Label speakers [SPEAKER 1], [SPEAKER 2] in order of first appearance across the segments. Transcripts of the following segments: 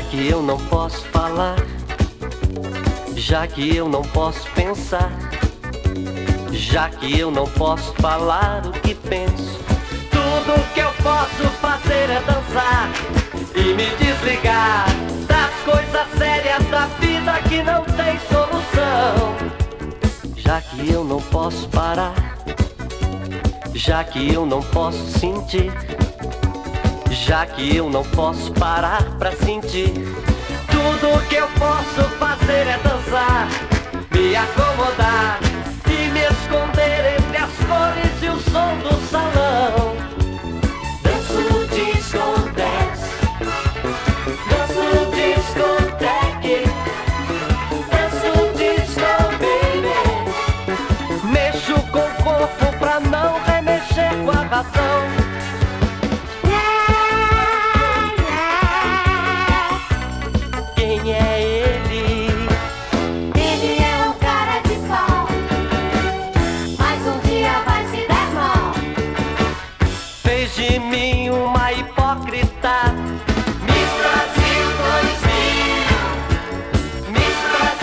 [SPEAKER 1] que eu não posso falar, já que eu não posso pensar, já que eu não posso falar o que penso, tudo que eu posso fazer é dançar e me desligar das coisas sérias da vida que não tem solução. Já que eu não posso parar, já que eu não posso sentir, já que eu não posso parar pra sentir, tudo que eu posso fazer é dançar, me acomodar e me esconder entre as cores e o som do salão. Danço disco dance, danço discoteque, danço disco baby, mexo com o corpo pra não remexer com a razão. Quem é ele?
[SPEAKER 2] Ele é um cara de pau, mas um dia vai se dar mal.
[SPEAKER 1] Fez de mim uma hipócrita. Miss Brasil 2000, Miss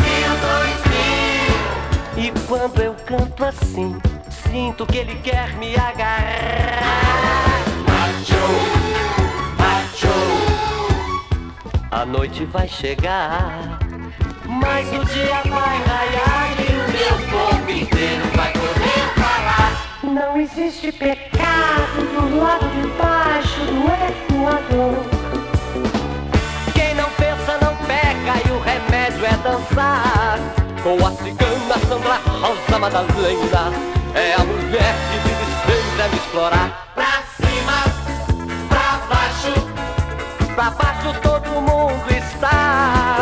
[SPEAKER 1] Brasil 2000. E quando eu canto assim, sinto que ele quer me agarrar. Macho, macho. A noite vai chegar, mas o dia vai raiar e o meu corpo inteiro vai poder falar. Não existe pecado do lado de baixo do Equador. Quem não pensa não peca e o remédio é dançar. Com a cigana Sandra Rosa Madalena, é a mulher que vive sempre a me explorar. Pra cima, pra baixo todo mundo está.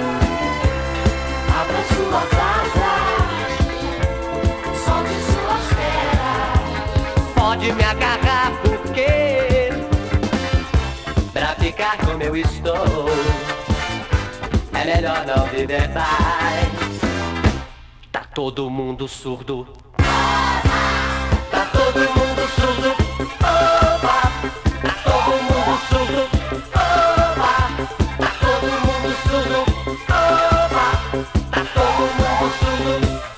[SPEAKER 2] Abra suas asas, solte suas pernas.
[SPEAKER 1] Pode me agarrar porque pra ficar como eu estou é melhor não viver mais. Tá todo mundo surdo, tá todo mundo surdo, opa. Tá todo mundo surdo, opa. Tá todo mundo surdo, opa. Tá todo mundo surdo, opa.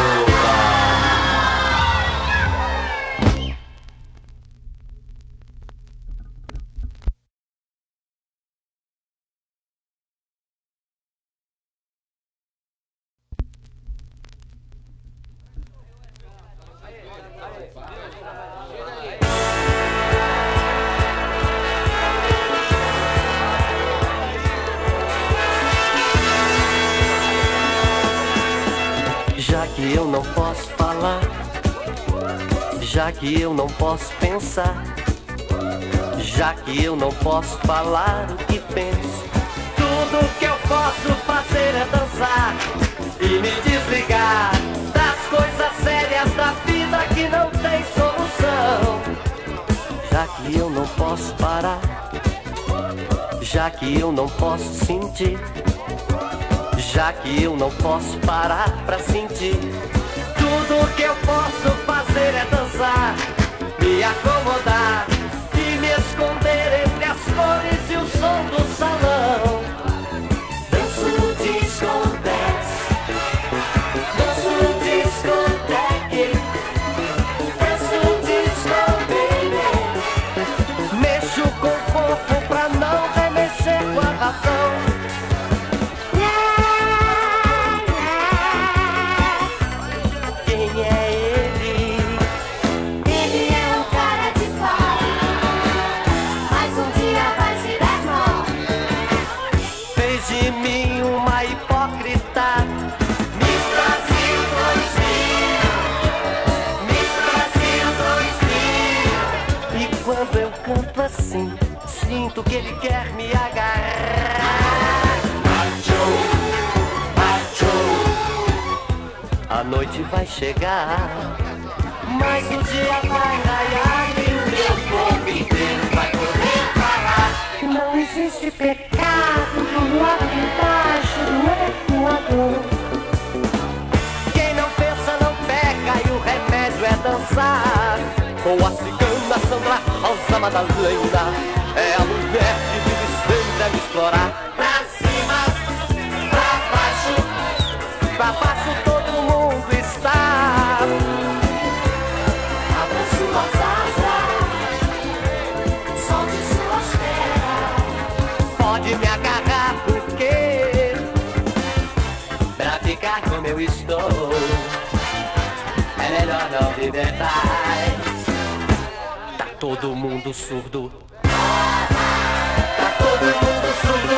[SPEAKER 1] Já que eu não posso falar, já que eu não posso pensar, já que eu não posso falar o que penso, tudo que eu posso fazer é dançar e me desligar das coisas sérias da vida que não tem solução. Já que eu não posso parar, já que eu não posso sentir, já que eu não posso parar pra sentir, tudo que eu posso fazer é dançar, me acomodar e me esconder entre as cores e o som do salão. Danço disco dance, danço discoteque, danço disco baby, mexo com o corpo pra não remexer com a razão. De mim uma hipócrita. Miss Brasil 2000, Miss Brasil 2000. E quando eu canto assim, sinto que ele quer me agarrar. Macho, macho. A noite vai chegar, mas o dia vai raiar e o meu corpo inteiro vai poder falar. Não existe pecado do lado de baixo do Equador. Quem não pensa não peca e o remédio é dançar. Com a cigana Sandra Rosa Madalena, é a mulher que vive sempre a me explorar. como eu estou. É melhor não viver mais. Tá todo mundo surdo. Tá todo mundo surdo.